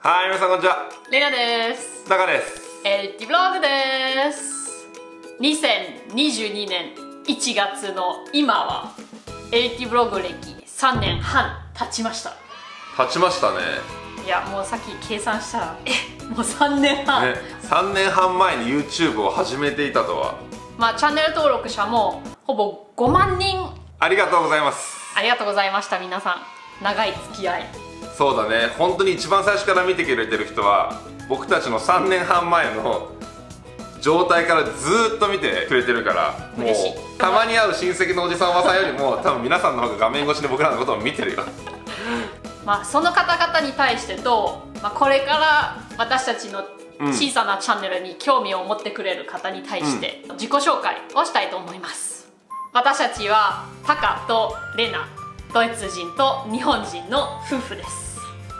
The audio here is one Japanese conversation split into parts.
はい、皆さんこんにちは。 レナです。 タカです。 エルティブログです。2022年1月の今はエルティブログ歴3年半経ちました。 経ちましたね。 いや、もうさっき計算したらもう3年半、 ね、3年半前に YouTube を始めていたとは。 まあチャンネル登録者もほぼ5万人。 ありがとうございます。 ありがとうございました。皆さん長い付き合い。 そうだね、本当に一番最初から見てくれてる人は僕たちの3年半前の状態からずーっと見てくれてるから、もうたまに会う親戚のおじさんおばさんよりも多分皆さんの方が画面越しで僕らのことを見てるよ。 まあその方々に対してと、まあ、これから私たちの小さなチャンネルに興味を持ってくれる方に対して自己紹介をしたいと思います。私たちはタカとレナ、ドイツ人と日本人の夫婦です。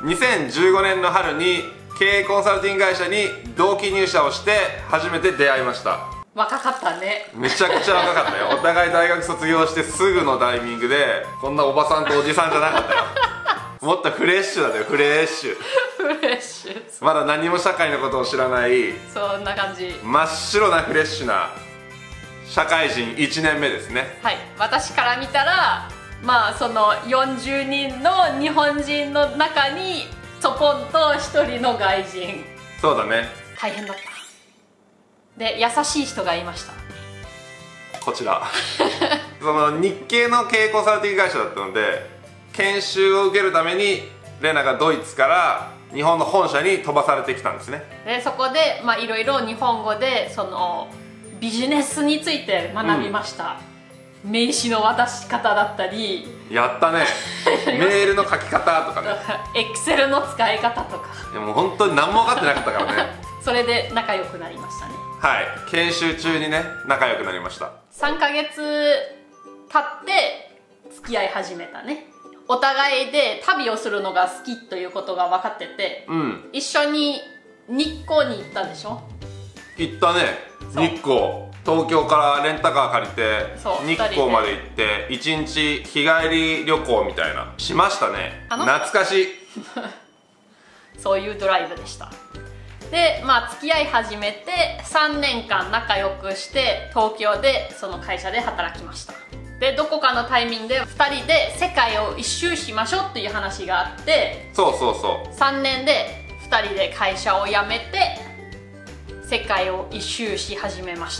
2015年の春に経営コンサルティング会社に同期入社をして初めて出会いました。 若かったね。めちゃくちゃ若かったよ。お互い大学卒業してすぐのタイミングで、こんなおばさんとおじさんじゃなかったよ。もっとフレッシュだったよ、フレッシュ。 フレッシュ。 まだ何も社会のことを知らない、 そんな感じ。 真っ白なフレッシュな社会人1年目ですね。 はい、私から見たらまあその40人の日本人の中にちょこんと1人の外人。 そうだね。 大変だった。で、優しい人がいました。 こちら。その日系の経営コンサルティング会社だったので、研修を受けるためにレナがドイツから日本の本社に飛ばされてきたんですね。 でそこでいろいろ日本語でそのビジネスについて学びました。名刺の渡し方だったり。 やったね。メールの書き方とかね。 エクセルの使い方とか。 いやもう本当に何も分かってなかったからね。 それで仲良くなりましたね。 はい、研修中にね仲良くなりました。 3ヶ月経って付き合い始めたね。お互いで旅をするのが好きということが分かってて、一緒に日光に行ったでしょ。 行ったね。日光、東京からレンタカー借りて日光まで行って1日日帰り旅行みたいなしましたね。懐かしい。 そういうドライブでした。でまあ付き合い始めて3年間仲良くして東京でその会社で働きました。でどこかのタイミングで2人で世界を一周しましょうっていう話があって、 そう 3年で2人で会社を辞めて世界を一周し始めました。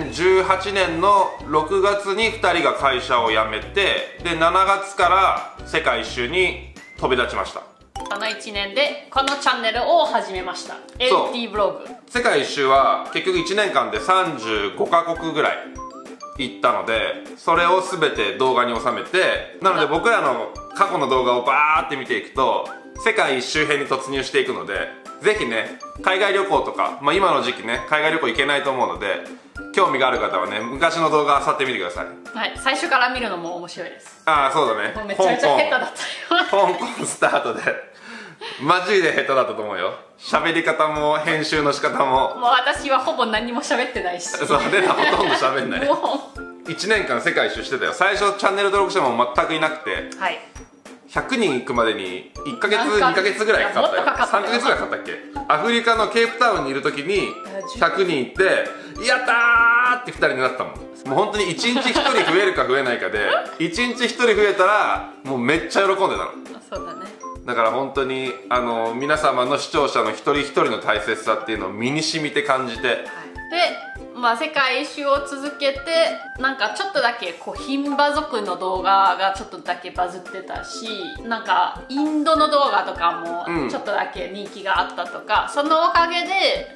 2018年の6月に2人が会社を辞めて、で7月から世界一周に飛び立ちました。 その1年でこのチャンネルを始めました。 LT ブログ。 世界一周は結局1年間で35カ国ぐらい行ったので、それを全て動画に収めて、なので僕らの過去の動画をバーって見ていくと世界一周編に突入していくので、ぜひね海外旅行とか、今の時期ね海外旅行行けないと思うので、興味がある方はね昔の動画漁ってみてください。 はい、最初から見るのも面白いです。 ああそうだね。 めちゃめちゃ下手だったよ。 香港スタートでマジで下手だったと思うよ。喋り方も編集の仕方も。 もう私はほぼ何も喋ってないし。 そう、レナほとんど喋んない。1年間世界一周してたよ。最初チャンネル登録者も全くいなくて、はい、100人行くまでに1ヶ月2ヶ月ぐらいかかったよ。3ヶ月ぐらいかかったっけ。アフリカのケープタウンにいる時に100人行って「やったー!」って2人になったもん。もう本当に1日1人増えるか増えないかで1日1人増えたらもうめっちゃ喜んでたの。 そうだね。 だから本当に皆様の視聴者の一人一人の大切さっていうのを身に染みて感じて、で世界一周を続けてなんかちょっとだけ牝馬族の動画がちょっとだけバズってたし、なんかインドの動画とかもちょっとだけ人気があったとか、そのおかげで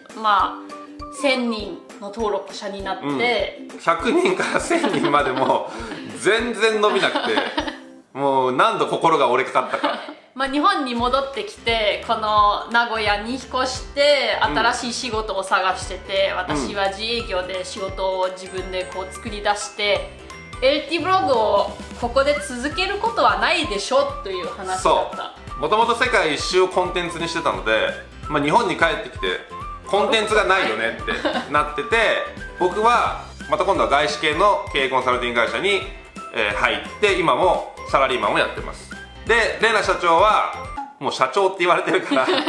1000人の登録者になって、 100人から1000人までも全然伸びなくてもう何度心が折れかかったか。 日本に戻ってきてこの名古屋に引っ越して新しい仕事を探してて、私は自営業で仕事を自分で作り出して、LT ブログをここで続けることはないでしょという話だった。 もともと世界一周をコンテンツにしてたので、日本に帰ってきてコンテンツがないよねってなってて、僕はまた今度は外資系の経営コンサルティング会社に入って今もサラリーマンをやってます。でレナ社長はもう社長って言われてるから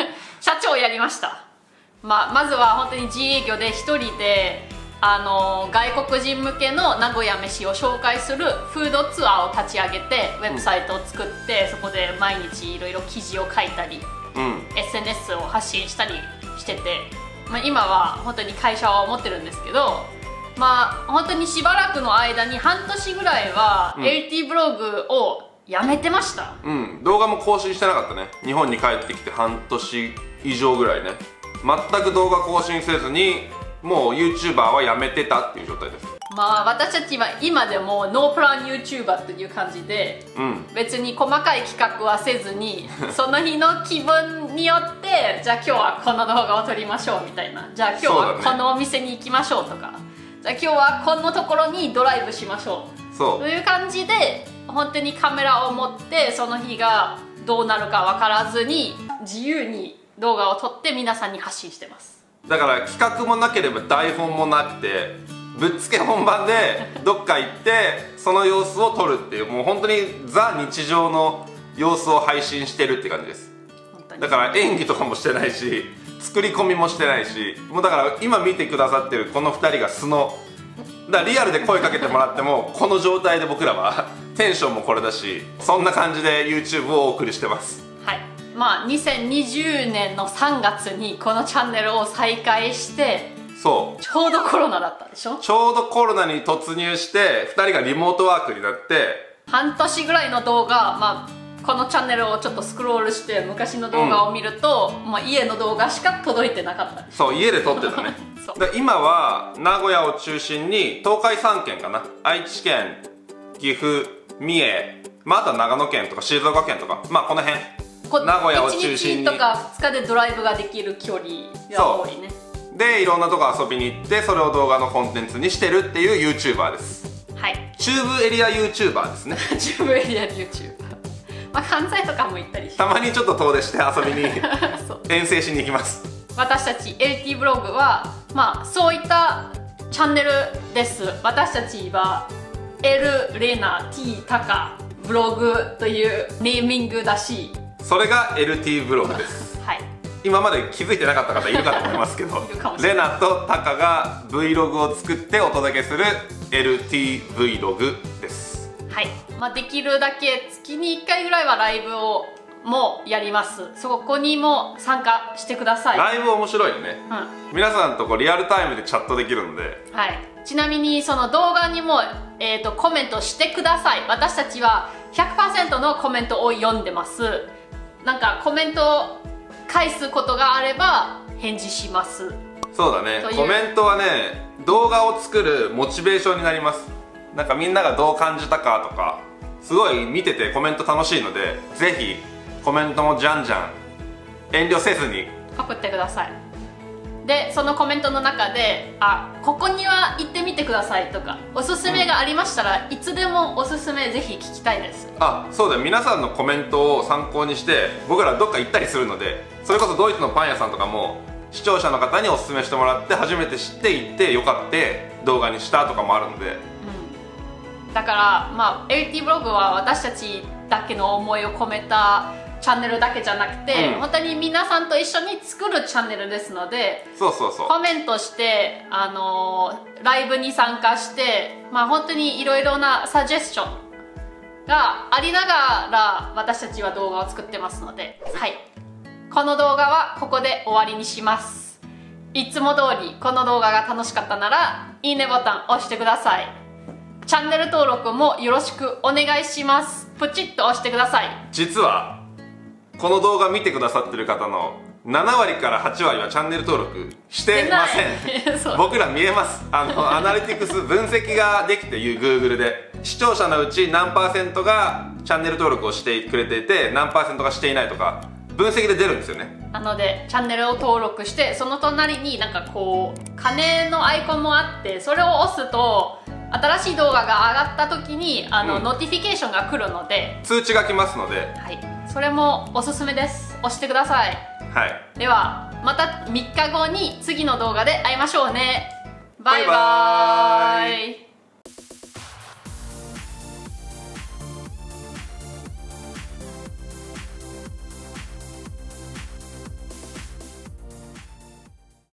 社長やりました。まずは本当に自営業で一人で外国人向けの名古屋飯を紹介するフードツアーを立ち上げて、ウェブサイトを作って、そこで毎日いろいろ記事を書いたり、SNS を発信したりしてて、今は本当に会社を持ってるんですけど、本当にしばらくの間に半年ぐらいは LT ブログをやめてました。 動画も更新してなかったね。日本に帰ってきて半年以上ぐらいね、全く動画更新せずに、もう YouTuber はやめてたっていう状態です。 私たちは今でもノープラン YouTuber という感じで、別に細かい企画はせずにその日の気分によってじゃあ今日はこの動画を撮りましょうみたいな、じゃあ今日はこのお店に行きましょうとか、じゃあ今日はこのところにドライブしましょうという感じで、本当にカメラを持ってその日がどうなるか分からずに自由に動画を撮って皆さんに発信してます。 だから企画もなければ台本もなくて、ぶっつけ本番でどっか行ってその様子を撮るっていう、もう本当にザ日常の様子を配信してるって感じです。だから演技とかもしてないし、作り込みもしてないし、もうだから今見てくださってるこの2人が素の、だからリアルで声かけてもらってもこの状態で僕らはテンションもこれだし、そんな感じで YouTube をお送りしてます。 はい、2020年の3月にこのチャンネルを再開して、 そうちょうどコロナだったでしょ。 ちょうどコロナに突入して2人がリモートワークになって、 半年ぐらいの動画、このチャンネルをちょっとスクロールして昔の動画を見ると、家の動画しか届いてなかったでしょ。 そう、家で撮ってたねで今は名古屋を中心に東海3県かな、愛知県、岐阜、三重、あとは長野県とか静岡県とか、この辺名古屋を中心に 1日とか2日でドライブができる距離が多いね。 でいろんなとこ遊びに行って、それを動画のコンテンツにしてるっていう YouTuber です。 はい、 中部エリア YouTuber ですね中部エリア YouTuber、関西とかも行ったりして、 たまにちょっと遠出して遊びに遠征しに行きます。 私たち LT ブログはそういったチャンネルです。私たちは L レナ T タカブログというネーミングだし、 それが LT ブログですはい、 今まで気づいてなかった方いるかと思いますけどレナとタカが Vlog を作ってお届けする LT Vlog です。 はい、できるだけ月に1回ぐらいはライブをもやります。そこにも参加してください。 ライブ面白いよね、皆さんとリアルタイムでチャットできるので、 はい、ちなみにその動画にも、コメントしてください。私たちは 100% のコメントを読んでます。なんかコメントを返すことがあれば返事します。 そうだね、コメントはね、動画を作るモチベーションになります。なんかみんながどう感じたかとか、すごい見ててコメント楽しいので、ぜひコメントもじゃんじゃん遠慮せずに送ってください。でそのコメントの中でここには行ってみてくださいとか、おすすめがありましたら、いつでもおすすめぜひ聞きたいです。 そうだよ、皆さんのコメントを参考にして僕らどっか行ったりするので、それこそドイツのパン屋さんとかも視聴者の方におすすめしてもらって初めて知って行ってよかって動画にしたとかもあるので、 だからLT ブログは私たちだけの思いを込めたチャンネルだけじゃなくて、本当に皆さんと一緒に作るチャンネルですので、コメントしてライブに参加して、本当にいろいろなサジェスションがありながら私たちは動画を作ってますので、はい、この動画はここで終わりにします。いつも通りこの動画が楽しかったならいいねボタン押してください。チャンネル登録もよろしくお願いします。プチッと押してください。 実はこの動画見てくださってる方の7割から8割はチャンネル登録してません僕ら見えます。アナリティクス分析ができていう Google で視聴者のうち何%がチャンネル登録をしてくれていて何%がしていないとか分析で出るんですよね。 なのでチャンネルを登録して、その隣になんかこう鐘のアイコンもあって、それを押すと新しい動画が上がった時にノティフィケーションが来るので、 通知が来ますので、 はい、それもおすすめです。押してください。 はい、 ではまた3日後に次の動画で会いましょうね。バイバーイ。